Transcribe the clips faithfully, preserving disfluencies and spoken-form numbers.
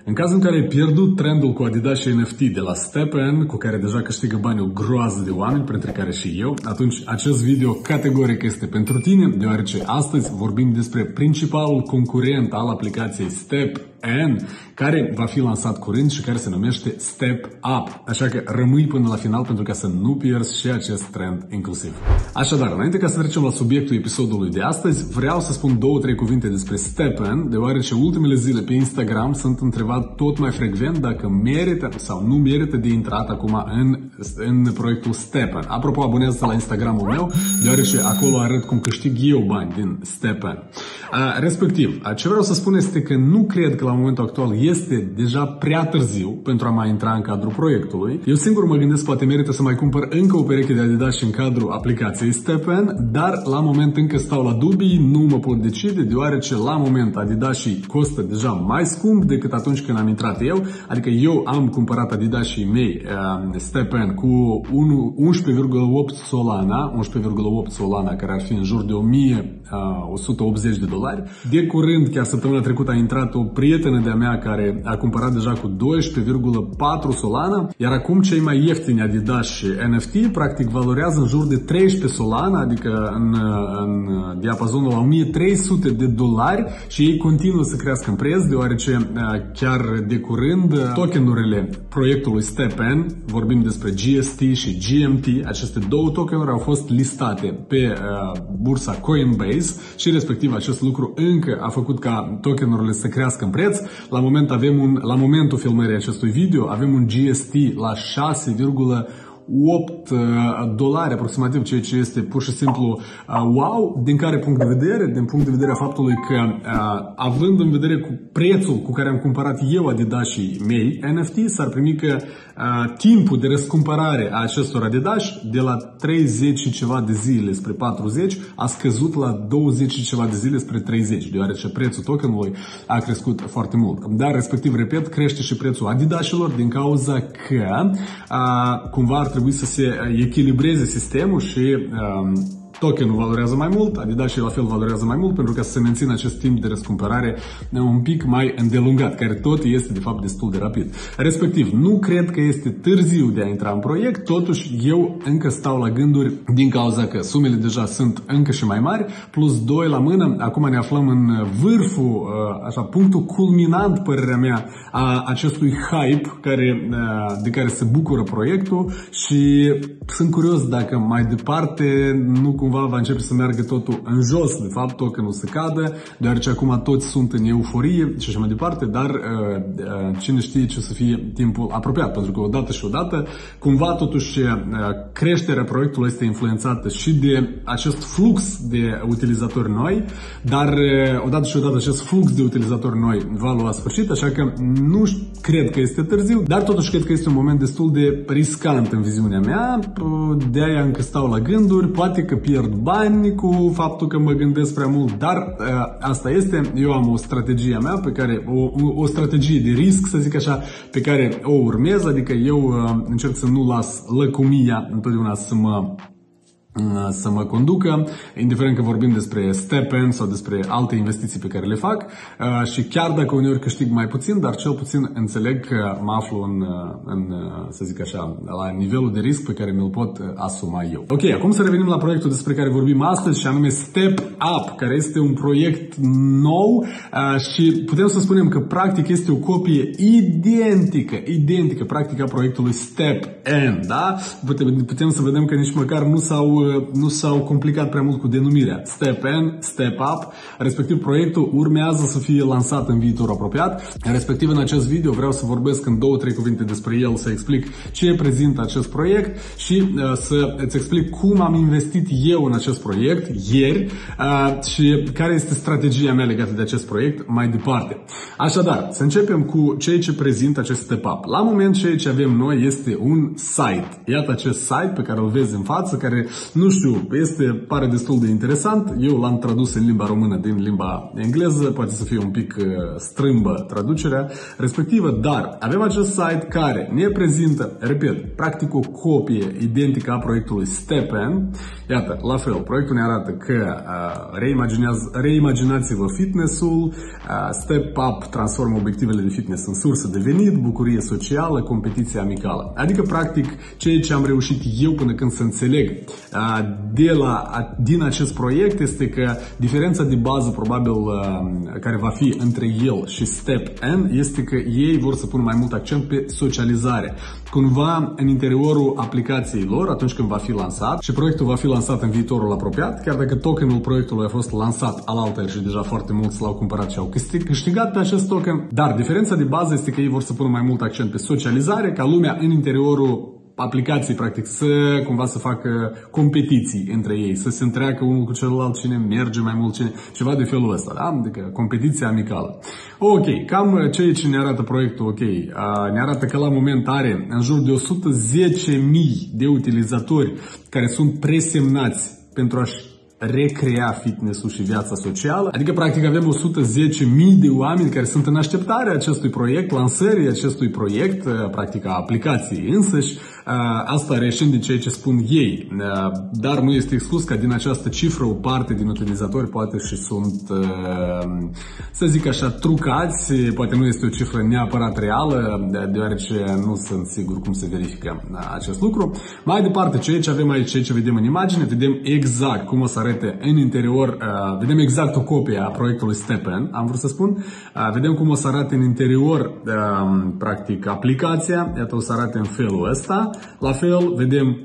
În cazul în care ai pierdut trendul cu Adidas și N F T de la StepN, cu care deja câștigă bani o groază de oameni, printre care și eu, atunci acest video categoric este pentru tine, deoarece astăzi vorbim despre principalul concurent al aplicației StepN, care va fi lansat curând și care se numește Step Up. Așa că rămâi până la final pentru ca să nu pierzi și acest trend inclusiv. Așadar, înainte ca să trecem la subiectul episodului de astăzi, vreau să spun două, trei cuvinte despre StepN, deoarece ultimele zile pe Instagram sunt întrebat tot mai frecvent dacă merită sau nu merită de intrat acum în, în proiectul StepN. Apropo, abonează-te la Instagramul meu, deoarece acolo arăt cum câștig eu bani din StepN. Respectiv, ce vreau să spun este că nu cred că la momentul actual este deja prea târziu pentru a mai intra în cadrul proiectului. Eu singur mă gândesc, poate merită să mai cumpăr încă o pereche de Adidas și în cadrul aplicației StepN, dar la moment încă stau la dubii, nu mă pot decide, deoarece la moment Adidas și costă deja mai scump decât atunci când am intrat eu, adică eu am cumpărat Adidas și mei uh, StepN cu unsprezece virgulă opt Solana, unsprezece virgulă opt Solana, care ar fi în jur de o mie o sută optzeci de dolari. De curând, chiar săptămâna trecută, a intrat o prietenă de-a mea care a cumpărat deja cu doisprezece virgulă patru Solana, iar acum cei mai ieftini Adidas și N F T practic valorează în jur de treisprezece Solana, adică în, în diapazonul la o mie trei sute de dolari și ei continuă să crească în preț, deoarece chiar de curând tokenurile proiectului StepN, vorbim despre G S T și G M T, aceste două tokenuri au fost listate pe uh, bursa Coinbase și respectiv acest lucru încă a făcut ca tokenurile să crească în preț. La moment avem un, la momentul filmării acestui video avem un G S T la șase virgulă opt dolari aproximativ, ceea ce este pur și simplu wow. Din care punct de vedere? Din punct de vedere a faptului că având în vedere cu prețul cu care am cumpărat eu Adidas și mei N F T, s-ar primi că timpul de răscumpărare a acestor Adidas de la treizeci și ceva de zile spre patruzeci a scăzut la douăzeci și ceva de zile spre treizeci, deoarece prețul tokenului a crescut foarte mult. Dar, respectiv, repet, crește și prețul Adidasilor din cauza că a, cumva ar trebui să se echilibreze sistemul și a, tokenul valorează mai mult, Adidas și la fel valorează mai mult pentru ca să se mențină acest timp de răscumpărare un pic mai îndelungat, care tot este de fapt destul de rapid. Respectiv, nu cred că este târziu de a intra în proiect, totuși eu încă stau la gânduri din cauza că sumele deja sunt încă și mai mari, plus doi la mână, acum ne aflăm în vârful, așa, punctul culminant, părerea mea, a acestui hype care, de care se bucură proiectul și sunt curios dacă mai departe nu cumva va începe să meargă totul în jos, de fapt, tokenul să cadă, deoarece acum toți sunt în euforie și așa mai departe, dar uh, uh, cine știe ce o să fie timpul apropiat, pentru că odată și odată, cumva totuși uh, creșterea proiectului este influențată și de acest flux de utilizatori noi, dar uh, odată și odată acest flux de utilizatori noi va lua sfârșit, așa că nu cred că este târziu, dar totuși cred că este un moment destul de riscant în viziunea mea, de aia încă stau la gânduri, poate că pierd bani cu faptul că mă gândesc prea mult, dar uh, asta este, eu am o strategie mea pe care, o, o strategie de risc, să zic așa, pe care o urmez, adică eu uh, încerc să nu las lăcomia întotdeauna să mă să mă conducă, indiferent că vorbim despre StepN sau despre alte investiții pe care le fac și chiar dacă uneori câștig mai puțin, dar cel puțin înțeleg că mă aflu în, în să zic așa, la nivelul de risc pe care mi-l pot asuma eu. Ok, acum să revenim la proiectul despre care vorbim astăzi și anume Step Up, care este un proiect nou și putem să spunem că practic este o copie identică, identică practic a proiectului StepN, da? Putem, putem să vedem că nici măcar nu s-au nu s-au complicat prea mult cu denumirea. StepN, Step Up, respectiv proiectul urmează să fie lansat în viitor apropiat. Respectiv în acest video vreau să vorbesc în două, trei cuvinte despre el, să explic ce prezintă acest proiect și uh, să îți explic cum am investit eu în acest proiect ieri uh, și care este strategia mea legată de acest proiect mai departe. Așadar, să începem cu ceea ce prezintă acest Step Up. La moment ceea ce avem noi este un site. Iată acest site pe care îl vezi în față, care Nu știu, este, pare destul de interesant. Eu l-am tradus în limba română din limba engleză, poate să fie un pic strâmbă traducerea respectivă, dar avem acest site care ne prezintă, repet, practic o copie identică a proiectului StepN. Iată, la fel, proiectul ne arată că uh, reimaginați-vă fitness-ul, uh, Step Up transformă obiectivele de fitness în sursă de venit, bucurie socială, competiție amicală. Adică, practic, ceea ce am reușit eu până când să înțeleg uh, de la, din acest proiect este că diferența de bază, probabil, uh, care va fi între el și StepN este că ei vor să pună mai mult accent pe socializare. Cumva, în interiorul aplicației lor, atunci când va fi lansat, și proiectul va fi lansat în viitorul apropiat, chiar dacă tokenul proiectului a fost lansat alaltă și deja foarte mulți l-au cumpărat și au câștigat pe acest token, dar diferența de bază este că ei vor să pună mai mult accent pe socializare, ca lumea în interiorul aplicații, practic, să cumva să facă competiții între ei, să se întreacă unul cu celălalt cine merge mai mult, cine, ceva de felul ăsta, da? Adică competiția amicală. Ok, cam ceea ce ne arată proiectul, ok, ne arată că la moment are în jur de o sută zece mii de utilizatori care sunt presemnați pentru a-și recrea fitness-ul și viața socială. Adică, practic, avem o sută zece mii de oameni care sunt în așteptarea acestui proiect, lansării acestui proiect, practic a aplicației însăși. Asta reieșind din ceea ce spun ei. Dar nu este exclus ca din această cifră o parte din utilizatori poate și sunt, să zic așa, trucați. Poate nu este o cifră neapărat reală, deoarece nu sunt sigur cum se verifică acest lucru. Mai departe, ceea ce avem aici, ceea ce vedem în imagine, vedem exact cum o să arate în interior, vedem exact o copie a proiectului StepN, am vrut să spun. Vedem cum o să arate în interior, practic, aplicația. Iată, o să arate în felul ăsta. La fel, vedem,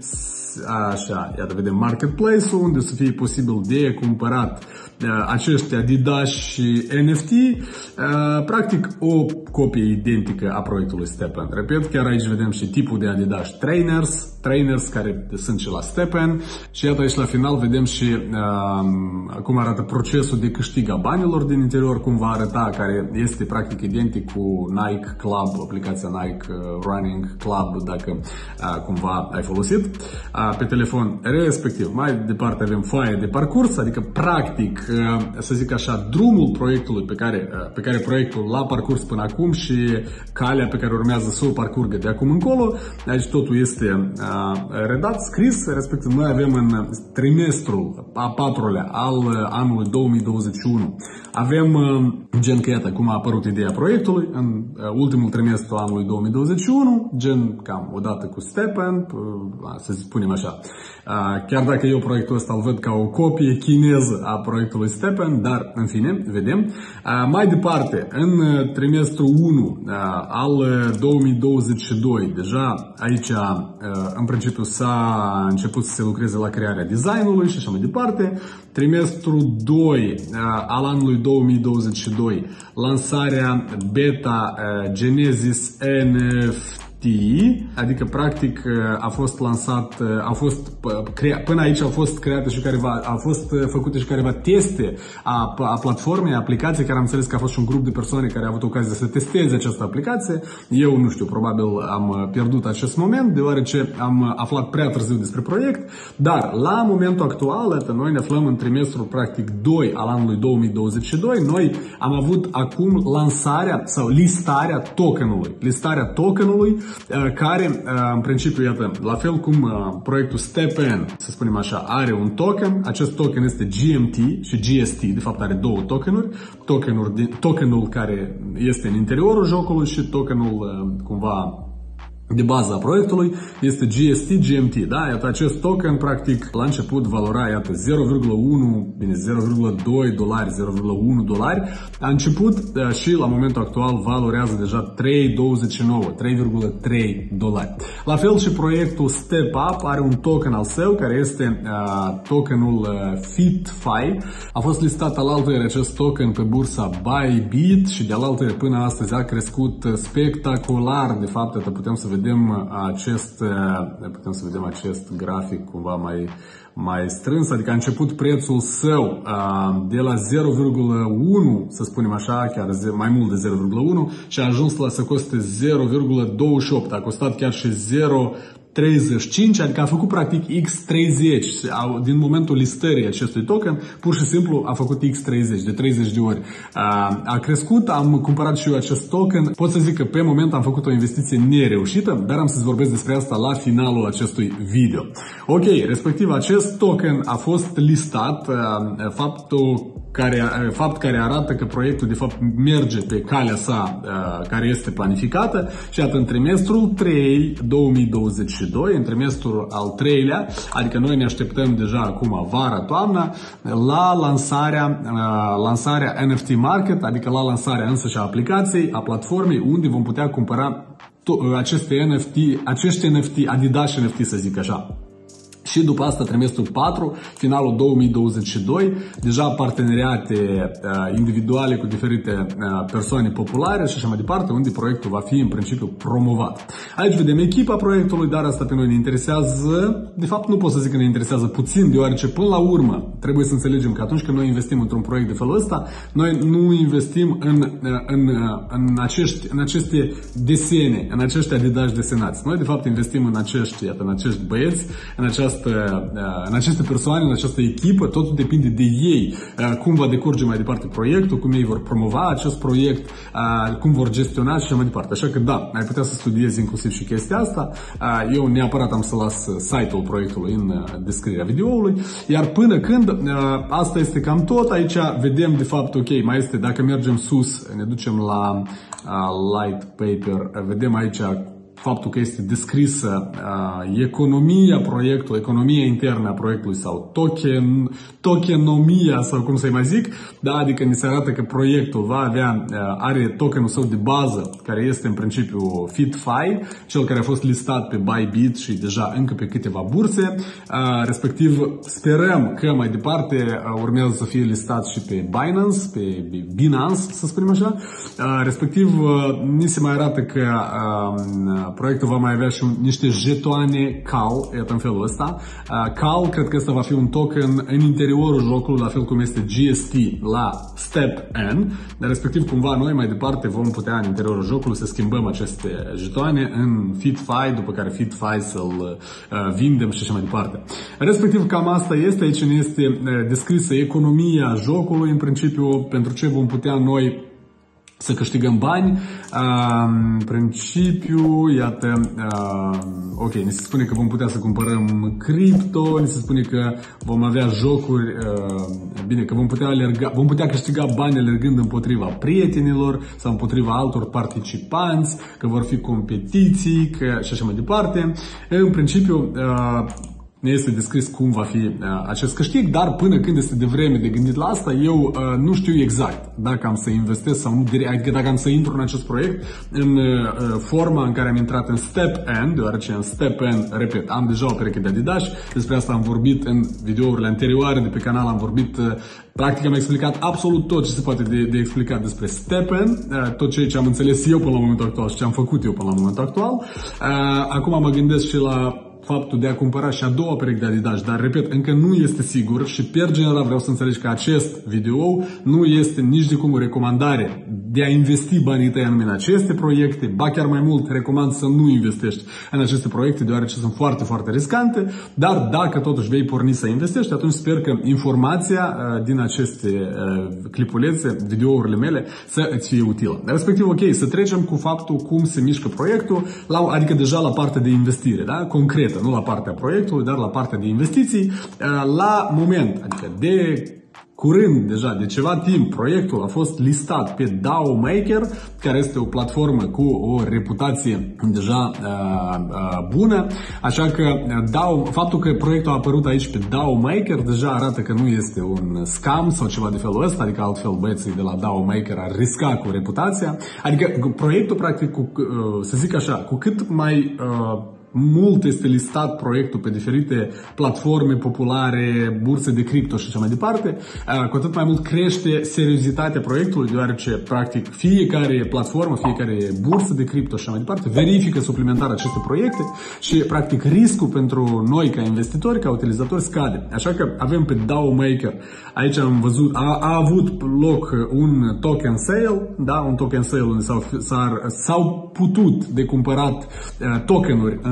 așa, iată, vedem marketplace-ul, unde o să fie posibil de cumpărat uh, acești Adidas și N F T, uh, practic o copie identică a proiectului StepN. Repet, chiar aici vedem și tipul de Adidas trainers, trainers care sunt și la StepN și iată aici la final vedem și uh, cum arată procesul de câștig a banilor din interior, cum va arăta, care este practic identic cu Nike Club, aplicația Nike Running Club, dacă uh, cumva ai folosit uh, pe telefon respectiv. Mai departe avem foaie de parcurs, adică practic, uh, să zic așa, drumul proiectului pe care, uh, pe care proiectul l-a parcurs până acum și calea pe care urmează să o parcurgă de acum încolo. Aici totul este uh, redat, scris, respectiv noi avem în trimestrul a patrulea al anului două mii douăzeci și unu, avem gen că iată cum a apărut ideea proiectului în ultimul trimestru anului două mii douăzeci și unu, gen cam odată cu StepN, să spunem așa. Chiar dacă eu proiectul ăsta îl văd ca o copie chineză a proiectului StepN, dar în fine, vedem. Mai departe, în trimestrul unu al două mii douăzeci și doi, deja aici în principiu s-a început să se lucreze la crearea designului și așa mai departe. Trimestrul doi al anului două mii douăzeci și doi, lansarea beta Genesis N F T, adică practic a fost lansat, a fost până aici au fost create și careva, au fost făcute și careva teste a, a platformei, a aplicației, care am înțeles că a fost și un grup de persoane care a avut ocazia să testeze această aplicație. Eu nu știu, probabil am pierdut acest moment, deoarece am aflat prea târziu despre proiect, dar la momentul actual, noi ne aflăm în trimestrul practic doi al anului două mii douăzeci și doi, noi am avut acum lansarea sau listarea tokenului, listarea tokenului care, în principiu, iată, la fel cum proiectul StepN, să spunem așa, are un token, acest token este G M T și G S T, de fapt are două tokenuri, tokenul, tokenul care este în interiorul jocului și tokenul, cumva, de bază a proiectului este G S T G M T, da? Iată, acest token, practic, la început valora, iată, zero virgulă unu, bine, zero virgulă doi dolari, zero virgulă unu dolari, a început și la momentul actual valorează deja trei virgulă douăzeci și nouă, trei virgulă trei dolari. La fel și proiectul Step Up are un token al său, care este uh, tokenul uh, FitFi. A fost listat alaltăieri acest token pe bursa Bybit și de alaltăieri până astăzi a crescut spectacular. De fapt, iată, putem să vedem Vedem acest, putem să vedem acest grafic cumva mai, mai strâns, adică a început prețul său de la zero virgulă unu, să spunem așa, chiar mai mult de zero virgulă unu și a ajuns la să coste zero virgulă douăzeci și opt, a costat chiar și zero virgulă treizeci și cinci, adică a făcut practic X treizeci din momentul listării acestui token, pur și simplu a făcut X treizeci, de treizeci de ori. A crescut, am cumpărat și eu acest token. Pot să zic că pe moment am făcut o investiție nereușită, dar am să-ți vorbesc despre asta la finalul acestui video. Ok, respectiv acest token a fost listat, faptul care, fapt care arată că proiectul de fapt merge pe calea sa care este planificată și iată în trimestrul trei două mii douăzeci și doi, în trimestrul al treilea, adică noi ne așteptăm deja acum vara, toamna, la lansarea, lansarea N F T Market, adică la lansarea însăși a aplicației, a platformei unde vom putea cumpăra aceste N F T, acești N F T, Adidas N F T să zic așa. Și după asta, trimestrul patru, finalul două mii douăzeci și doi, deja parteneriate uh, individuale cu diferite uh, persoane populare și așa mai departe, unde proiectul va fi în principiu promovat. Aici vedem echipa proiectului, dar asta pe noi ne interesează, de fapt nu pot să zic că ne interesează puțin, deoarece până la urmă trebuie să înțelegem că atunci când noi investim într-un proiect de felul ăsta, noi nu investim în, în, în, acești, în aceste desene, în acești Adidas desenați. Noi de fapt investim în acești, iată, în acești băieți, în această în aceste persoane, în această echipă, totul depinde de ei, cum va decurge mai departe proiectul, cum ei vor promova acest proiect, cum vor gestiona și așa mai departe. Așa că da, ai putea să studiezi inclusiv și chestia asta. Eu neapărat am să las site-ul proiectului în descrierea videoului, iar până când, asta este cam tot. Aici vedem de fapt, ok, mai este, dacă mergem sus, ne ducem la light paper, vedem aici faptul că este descrisă uh, economia proiectului, economia internă a proiectului sau token, tokenomia sau cum să-i mai zic, da, adică ni se arată că proiectul va avea, uh, are tokenul său de bază, care este în principiu FitFi, cel care a fost listat pe Bybit și deja încă pe câteva burse, uh, respectiv sperăm că mai departe uh, urmează să fie listat și pe Binance, pe Binance, să spunem așa, uh, respectiv uh, ni se mai arată că uh, proiectul va mai avea și un, niște jetoane C A L, iată în felul ăsta. Uh, C A L, cred că ăsta va fi un token în interiorul jocului, la fel cum este G S T la Step N, dar respectiv cumva noi mai departe vom putea în interiorul jocului să schimbăm aceste jetoane în FitFi, după care FitFi să-l uh, vindem și așa mai departe. Respectiv cam asta este, aici ne este uh, descrisă economia jocului, în principiu pentru ce vom putea noi să câștigăm bani. În principiu, iată, ok, ni se spune că vom putea să cumpărăm cripto, ni se spune că vom avea jocuri, bine, că vom putea alerga, vom putea câștiga bani alergând împotriva prietenilor sau împotriva altor participanți, că vor fi competiții, că, și așa mai departe. În principiu, ne este descris cum va fi uh, acest câștig, dar până când este de vreme de gândit la asta, eu uh, nu știu exact dacă am să investesc sau nu, adică dacă am să intru în acest proiect în uh, forma în care am intrat în Step N, deoarece în Step N, repet, am deja o pereche de Adidas, despre asta am vorbit în videourile anterioare de pe canal, am vorbit, uh, practic am explicat absolut tot ce se poate de, de explicat despre Step N, uh, tot ceea ce am înțeles eu până la momentul actual și ce am făcut eu până la momentul actual. Uh, acum mă gândesc și la faptul de a cumpăra și a doua pereche de Adidas, dar repet, încă nu este sigur și per general vreau să înțelegi că acest video nu este nici de cum o recomandare de a investi banii tăi în aceste proiecte, ba chiar mai mult recomand să nu investești în aceste proiecte, deoarece sunt foarte, foarte riscante, dar dacă totuși vei porni să investești, atunci sper că informația uh, din aceste uh, clipulețe, videourile mele, să îți fie utilă. Respectiv, ok, să trecem cu faptul cum se mișcă proiectul, la, adică deja la partea de investire, da? Concret, nu la partea proiectului, dar la partea de investiții. La moment, adică de curând, deja de ceva timp, proiectul a fost listat pe DAO Maker, care este o platformă cu o reputație deja uh, uh, bună, așa că DAO, faptul că proiectul a apărut aici pe DAO Maker deja arată că nu este un scam sau ceva de felul ăsta, adică altfel băieții de la DAO Maker ar risca cu reputația, adică proiectul practic, cu, uh, să zic așa, cu cât mai uh, mult este listat proiectul pe diferite platforme populare, burse de cripto și așa mai departe, cu atât mai mult crește seriozitatea proiectului, deoarece, practic, fiecare platformă, fiecare bursă de cripto și așa mai departe verifică suplimentar aceste proiecte și, practic, riscul pentru noi ca investitori, ca utilizatori scade. Așa că avem pe DAO Maker, aici am văzut, a, a avut loc un token sale, da, un token sale unde s-au, s-au putut de cumpărat uh, tokenuri în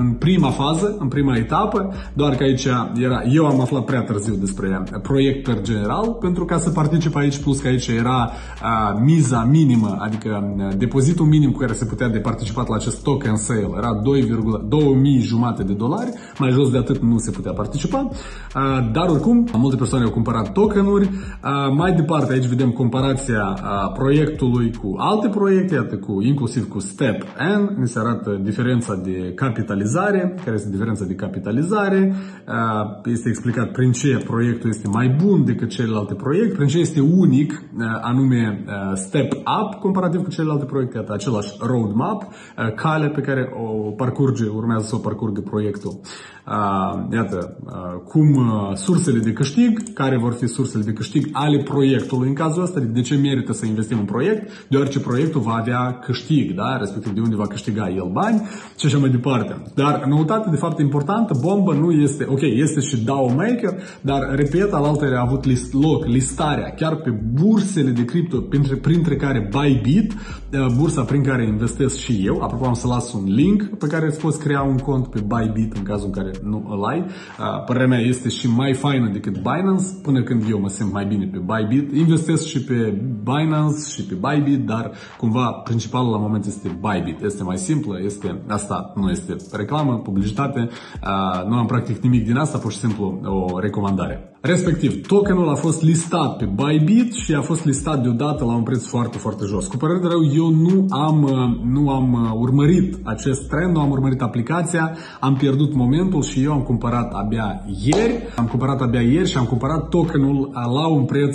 în prima fază, în prima etapă, doar că aici era, eu am aflat prea târziu despre proiect per general, pentru ca să particip aici, plus că aici era uh, miza minimă, adică depozitul minim cu care se putea de participat la acest token sale, era două mii jumate de dolari, mai jos de atât nu se putea participa, uh, dar oricum, multe persoane au cumpărat tokenuri. Uh, mai departe, aici vedem comparația uh, proiectului cu alte proiecte, iată, cu, inclusiv cu Step N, ne se arată diferența de capitalizare, care este diferența de capitalizare, uh, este explicat prin ce proiectul este mai bun decât celelalte proiecte, prin ce este unic, uh, anume uh, Step Up, comparativ cu celelalte proiecte, iată, același roadmap, uh, cale pe care o parcurge, urmează să o parcurgă proiectul. Uh, iată, uh, cum uh, sursele de câștig, care vor fi sursele de câștig ale proiectului în cazul ăsta, de ce merită să investim în proiect, deoarece proiectul va avea câștig, da? Respectiv de unde va câștiga el bani și așa mai departe. Dar noutate de fapt importantă, bombă nu este, ok, este și D A O Maker, dar repet, alaltă a avut list, loc listarea chiar pe bursele de cripto, printre, printre care Bybit, bursa prin care investesc și eu. Apropo, am să las un link pe care îți poți crea un cont pe Bybit în cazul în care nu îl ai. Părerea mea este și mai faină decât Binance, până când eu mă simt mai bine pe Bybit. Investesc și pe Binance și pe Bybit, dar cumva principalul la moment este Bybit. Este mai simplă, este asta, nu este reclamă, publicitate, nu am practic nimic din asta, pur și simplu o recomandare. Respectiv, tokenul a fost listat pe Bybit și a fost listat deodată la un preț foarte, foarte jos. Cu părere de rău, eu nu am, nu am urmărit acest trend, nu am urmărit aplicația, am pierdut momentul și eu am cumpărat abia ieri, am cumpărat abia ieri și am cumpărat tokenul la un preț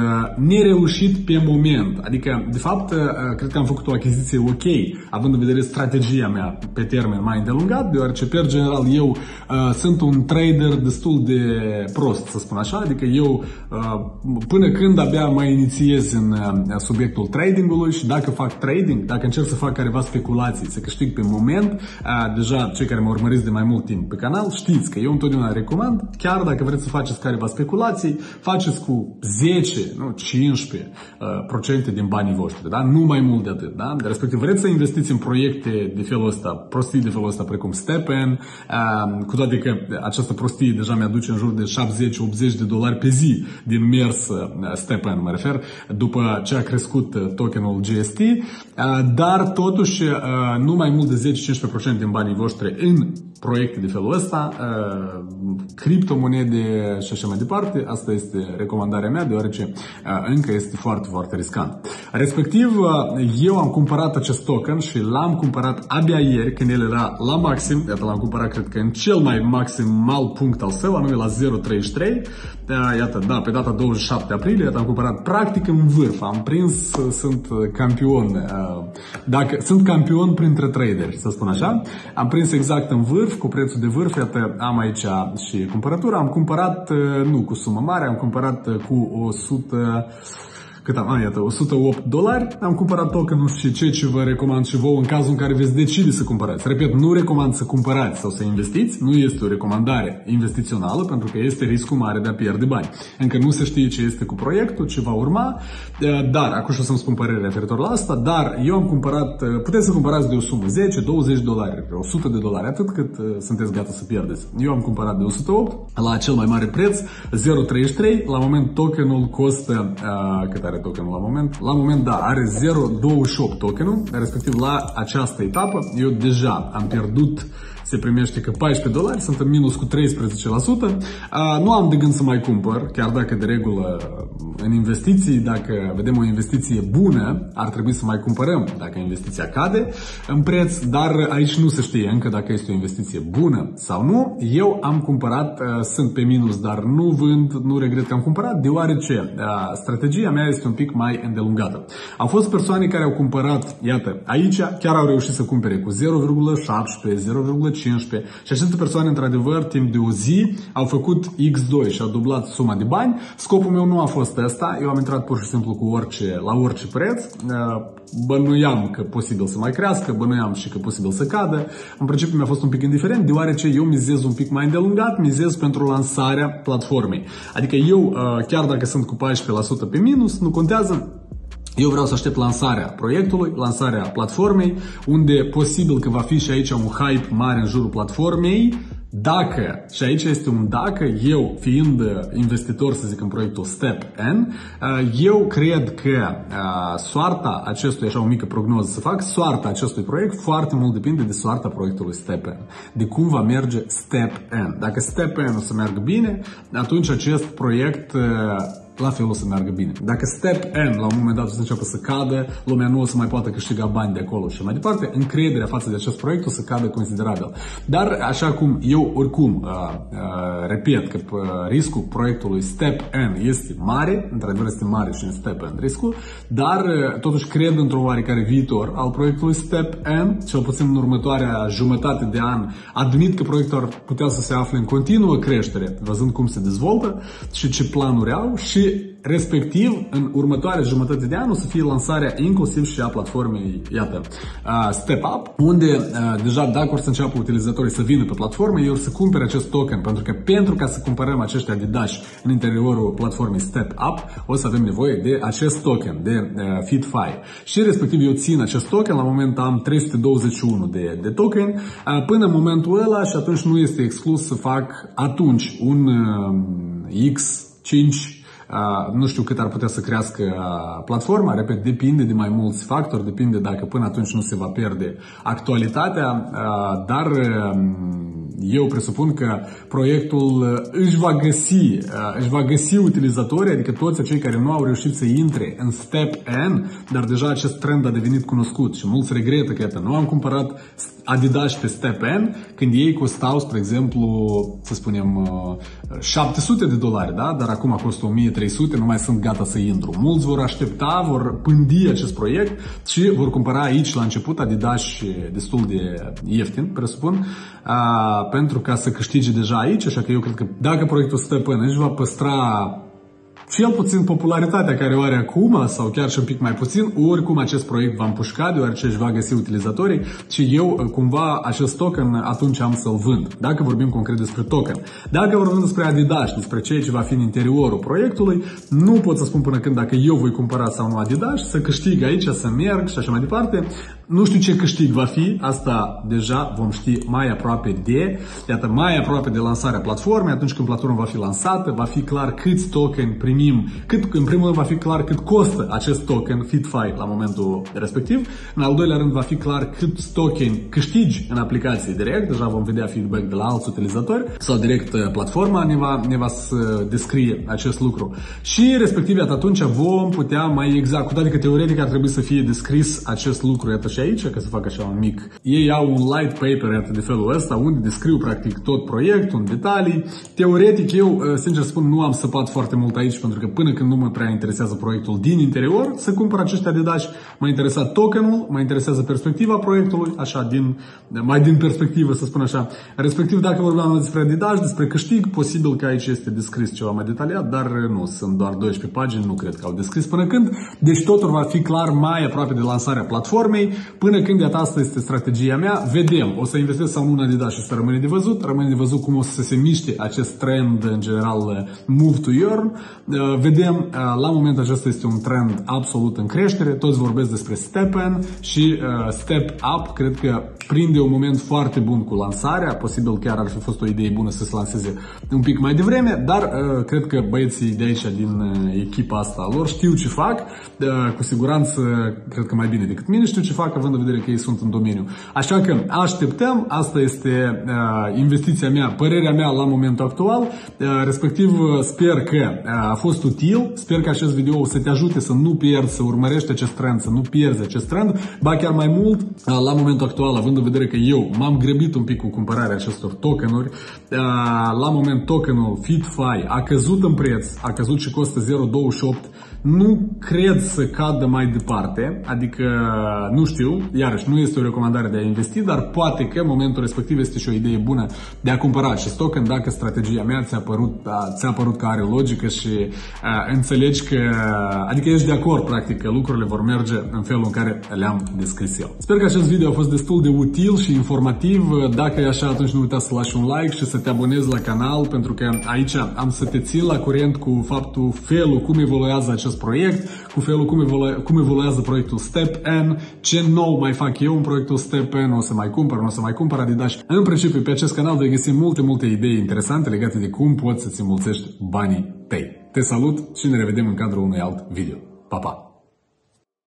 nereușit pe moment. Adică, de fapt, cred că am făcut o achiziție ok, având în vedere strategia mea pe termen mai îndelungat, deoarece, per general, eu uh, sunt un trader destul de prost, să spun așa, adică eu până când abia mă inițiez în subiectul tradingului și dacă fac trading, dacă încerc să fac careva speculații, să câștig pe moment, deja cei care mă urmăriți de mai mult timp pe canal știți că eu întotdeauna recomand, chiar dacă vreți să faceți careva speculații, faceți cu zece, nu, cincisprezece la sută din banii voștri, da? Nu mai mult de atât, da? Respectiv, vreți să investiți în proiecte de felul ăsta, prostii de felul ăsta precum Step N, cu toate că această prostie deja mi-aduce în jur de șaptezeci optzeci de dolari pe zi din mers Step N, mă refer, după ce a crescut tokenul G S T, dar totuși nu mai mult de zece-cincisprezece la sută din banii voștri în proiecte de felul ăsta, criptomonede și așa mai departe. Asta este recomandarea mea, deoarece încă este foarte, foarte riscant. Respectiv, eu am cumpărat acest token și l-am cumpărat abia ieri, când el era la maxim, iată, l-am cumpărat, cred că în cel mai maximal punct al său, anume la zero virgulă treizeci și trei. Iată, da, pe data douăzeci și șapte aprilie, iată, am cumpărat practic în vârf, am prins, sunt campion, dacă, sunt campion printre traderi, să spun așa, am prins exact în vârf, cu prețul de vârf, iată, am aici și cumpărătura, am cumpărat, nu cu sumă mare, am cumpărat cu o sută... Cât am, a, iată, o sută opt dolari, am cumpărat tokenul și ce ce vă recomand și vouă în cazul în care veți decide să cumpărați. Repet, nu recomand să cumpărați sau să investiți, nu este o recomandare investițională, pentru că este riscul mare de a pierde bani. Încă nu se știe ce este cu proiectul, ce va urma, dar, acum și o să-mi spun părere referitor la asta, dar eu am cumpărat, puteți să cumpărați de o sumă, zece, douăzeci de dolari, o sută de dolari, atât cât sunteți gata să pierdeți. Eu am cumpărat de o sută opt, la cel mai mare preț, zero virgulă treizeci și trei, la moment tokenul costă, uh, cât are tokenul la moment? La moment, da, are zero virgulă douăzeci și opt tokenul, respectiv la această etapă, eu deja am pierdut, se primește că paisprezece dolari, sunt în minus cu treisprezece la sută. Uh, nu am de gând să mai cumpăr, chiar dacă de regulă în investiții, dacă vedem o investiție bună, ar trebui să mai cumpărăm dacă investiția cade în preț, dar aici nu se știe încă dacă este o investiție bună sau nu. Eu am cumpărat, uh, sunt pe minus, dar nu vând, nu regret că am cumpărat, deoarece uh, strategia mea este un pic mai îndelungată. Au fost persoane care au cumpărat, iată, aici chiar au reușit să cumpere cu zero virgulă șaptesprezece, zero virgulă cincisprezece și aceste persoane, într-adevăr, timp de o zi au făcut X doi și au dublat suma de bani. Scopul meu nu a fost ăsta, eu am intrat pur și simplu cu orice, la orice preț, bănuiam că posibil să mai crească, bănuiam și că posibil să cadă. În principiu mi-a fost un pic indiferent, deoarece eu mizez un pic mai îndelungat, mizez pentru lansarea platformei. Adică eu, chiar dacă sunt cu paisprezece la sută pe minus, nu contează. Eu vreau să aștept lansarea proiectului, lansarea platformei, unde posibil că va fi și aici un hype mare în jurul platformei. Dacă, și aici este un dacă, eu fiind investitor, să zic, în proiectul StepN, eu cred că soarta acestui, așa o mică prognoză să fac, soarta acestui proiect foarte mult depinde de soarta proiectului StepN, de cum va merge StepN. Dacă StepN o să meargă bine, atunci acest proiect la fel o să meargă bine. Dacă StepN la un moment dat o să înceapă să cadă, lumea nu o să mai poată câștiga bani de acolo și mai departe, încrederea față de acest proiect o să cadă considerabil. Dar așa cum eu oricum uh, uh, repet că uh, riscul proiectului StepN este mare, într-adevăr este mare și în StepN riscul, dar uh, totuși cred într-un oarecare viitor al proiectului StepN, cel puțin în următoarea jumătate de an, admit că proiectul ar putea să se afle în continuă creștere, văzând cum se dezvoltă și ce planuri au și respectiv, în următoarea jumătate de an o să fie lansarea inclusiv și a platformei, iată, uh, StepUp, unde uh, deja dacă or să înceapă utilizatorii să vină pe platformă, ei or să cumpere acest token, pentru că pentru ca să cumpărăm acești Adidas în interiorul platformei StepUp, o să avem nevoie de acest token, de uh, FeedFi. Și respectiv eu țin acest token, la moment am trei sute douăzeci și unu de, de token, uh, până în momentul ăla și atunci nu este exclus să fac atunci un uh, X cinci. Uh, nu știu cât ar putea să crească uh, platforma, repet, depinde de mai mulți factori, depinde dacă până atunci nu se va pierde actualitatea, uh, dar uh, eu presupun că proiectul uh, își va găsi, uh, își va găsi utilizatorii, adică toți cei care nu au reușit să intre în StepN, dar deja acest trend a devenit cunoscut și mulți regretă că iată, nu am cumpărat Adidas pe StepN când ei costau, spre exemplu, să spunem șapte sute de dolari, da? Dar acum costă o mie trei sute, nu mai sunt gata să intru. Mulți vor aștepta, vor pândi acest proiect și vor cumpăra aici la început Adidas destul de ieftin, presupun, pentru ca să câștige deja aici, așa că eu cred că dacă proiectul StepN își va păstra cel puțin popularitatea care o are acum, sau chiar și un pic mai puțin, oricum acest proiect va împușca, deoarece își va găsi utilizatorii și eu, cumva, acest token atunci am să-l vând, dacă vorbim concret despre token. Dacă vorbim despre Adidas, despre ceea ce va fi în interiorul proiectului, nu pot să spun până când dacă eu voi cumpăra sau nu Adidas, să câștig aici, să merg și așa mai departe. Nu știu ce câștig va fi, asta deja vom ști mai aproape de, iată, mai aproape de lansarea platformei, atunci când platforma va fi lansată, va fi clar câți token primim, cât, în primul rând va fi clar cât costă acest token FeedFi la momentul respectiv, în al doilea rând va fi clar cât token câștigi în aplicație direct, deja vom vedea feedback de la alți utilizatori sau direct platforma ne va, ne va să descrie acest lucru și respectiv iată, atunci vom putea mai exact, cu toate că teoretic ar trebui să fie descris acest lucru, iată și aici, ca să fac așa un mic. Ei au un light paper, iată, de felul ăsta, unde descriu practic tot proiectul în detalii. Teoretic eu, sincer spun, nu am săpat foarte mult aici, pentru că până când nu mă prea interesează proiectul din interior, să cumpăr aceștia de daci, m-a interesat tokenul, mă interesează perspectiva proiectului, așa, din, mai din perspectivă, să spun așa. Respectiv, dacă vorbeam despre Adidas, despre câștig, posibil că aici este descris ceva mai detaliat, dar nu, sunt doar doisprezece pagini, nu cred că au descris până când. Deci totul va fi clar mai aproape de lansarea platformei, până când, iată, asta este strategia mea. Vedem, o să investesc sau nu în Adidas și să rămâne de văzut, rămâne de văzut cum o să se miște acest trend, în general, move to earn. Vedem, la momentul acesta este un trend absolut în creștere, toți vorbesc despre StepN și uh, StepUp, cred că prinde un moment foarte bun cu lansarea, posibil chiar ar fi fost o idee bună să se lanseze un pic mai devreme, dar uh, cred că băieții de aici, din uh, echipa asta lor, știu ce fac, uh, cu siguranță, cred că mai bine decât mine știu ce fac, având în vedere că ei sunt în domeniu. Așa că așteptăm, asta este uh, investiția mea, părerea mea la momentul actual, uh, respectiv sper că uh, a fost util, sper că acest video să te ajute să nu pierzi, să urmărești acest trend, să nu pierzi acest trend, ba chiar mai mult, la momentul actual, având în vedere că eu m-am grăbit un pic cu cumpărarea acestor tokenuri, la moment tokenul FeedFi a căzut în preț, a căzut și costă zero virgulă douăzeci și opt, nu cred să cadă mai departe, adică nu știu, iarăși nu este o recomandare de a investi, dar poate că în momentul respectiv este și o idee bună de a cumpăra acest token dacă strategia mea ți-a părut, ți-a părut că are logică și uh, înțelegi că, adică ești de acord practic că lucrurile vor merge în felul în care le-am descris eu. Sper că acest video a fost destul de util și informativ. Dacă e așa, atunci nu uita să lași un like și să te abonezi la canal, pentru că aici am să te țin la curent cu faptul, felul cum evoluează acest proiect, cu felul cum, evolu- cum evoluează proiectul Step N, ce nou mai fac eu în proiectul Step N, o să mai cumpăr, nu o să mai cumpăr Adidas. În principiu, pe acest canal vei găsi multe, multe idei interesante legate de cum poți să-ți înmulțești banii tăi. Te salut și ne revedem în cadrul unui alt video. Pa, pa!